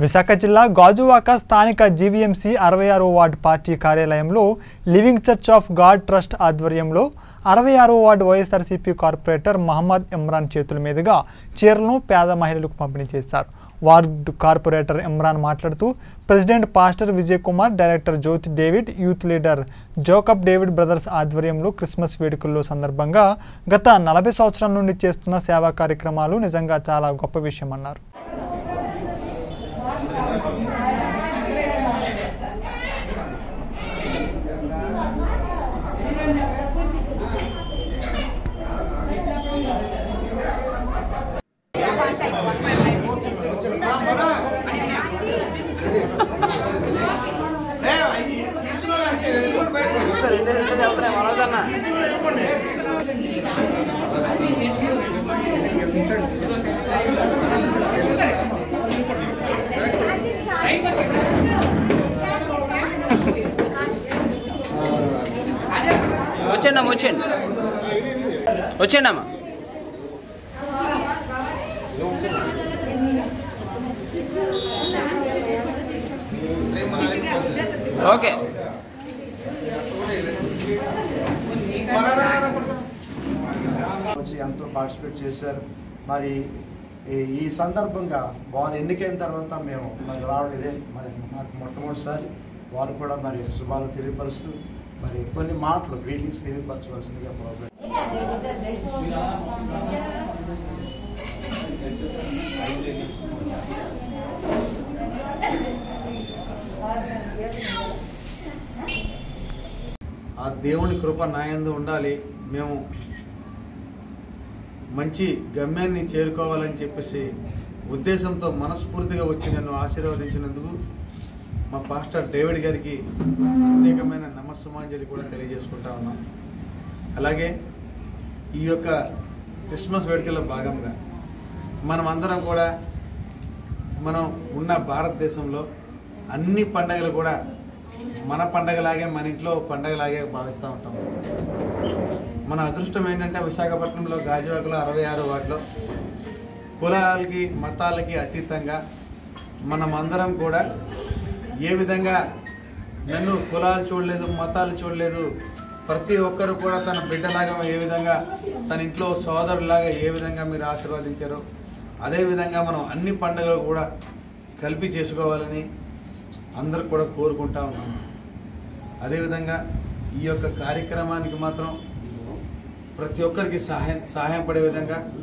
విశాఖ జిల్లా గాజువాక స్థానిక జీవీఎంసీ 66వ వార్డు పార్టీ కార్యాలయంలో living church of God trust ఆధ్వర్యంలో 66వ వార్డు వైఎస్ఆర్సీపీ కార్పొరేటర్ మహమ్మద్ ఇమ్రాన్ చేతుల మీదుగా చీరలను పేద మహిళలకు పంపిణీ చేశారు. వార్డు కార్పొరేటర్ ఇమ్రాన్ మాట్లాడుతూ president pastor Vijay Kumar, director Jyothi David, youth leader Jacob David brothers ఆధ్వర్యంలో క్రిస్మస్ వేడుకల్లో సందర్భంగా గత 40 సంవత్సరాల నుండి చేస్తున్న సేవా కార్యక్రమాలు నిజంగా చాలా గొప్ప విషయమన్నారు. వచ్చేండమ్మా ఓకే ఎంతో పార్టిసిపేట్ చేశారు. మరి ఈ సందర్భంగా వారు ఎన్నికైన తర్వాత మేము మరి రావడం ఇదే మాకు మొట్టమొదటిసారి. వారు కూడా మరి శుభాలు తెలియపరుస్తూ మరి కొన్ని మాటలు గ్రీటింగ్స్ తెలియపరచవలసిందిగా ప్రోగ్రాం. ఆ దేవుని కృప నాయందు ఉండాలి, మేము మంచి గమ్యాన్ని చేరుకోవాలని చెప్పేసి ఉద్దేశంతో మనస్ఫూర్తిగా వచ్చి నన్ను ఆశీర్వదించినందుకు మా పాస్టర్ డేవిడ్ గారికి ప్రత్యేకమైన నమస్సుమాంజలి కూడా తెలియజేసుకుంటా ఉన్నాం. అలాగే ఈ యొక్క క్రిస్మస్ వేడుకల్లో భాగంగా మనమందరం కూడా మనం ఉన్న భారతదేశంలో అన్ని పండగలు కూడా మన పండగలాగే, మన ఇంట్లో పండగలాగే భావిస్తూ ఉంటాం. మన అదృష్టం ఏంటంటే విశాఖపట్నంలో గాజువాకలో 66వ వార్డులో కులాలకి మతాలకి అతీతంగా మనమందరం కూడా ఏ విధంగా నన్ను కులాలు చూడలేదు, మతాలు చూడలేదు, ప్రతి ఒక్కరు కూడా తన బిడ్డలాగా ఏ విధంగా తన ఇంట్లో సోదరులాగా ఏ విధంగా మీరు ఆశీర్వదించారో అదేవిధంగా మనం అన్ని పండుగలు కూడా కలిపి చేసుకోవాలని అందరూ కూడా కోరుకుంటా ఉన్నాము. అదేవిధంగా ఈ యొక్క కార్యక్రమానికి మాత్రం ప్రతి ఒక్కరికి సహాయం పడే విధంగా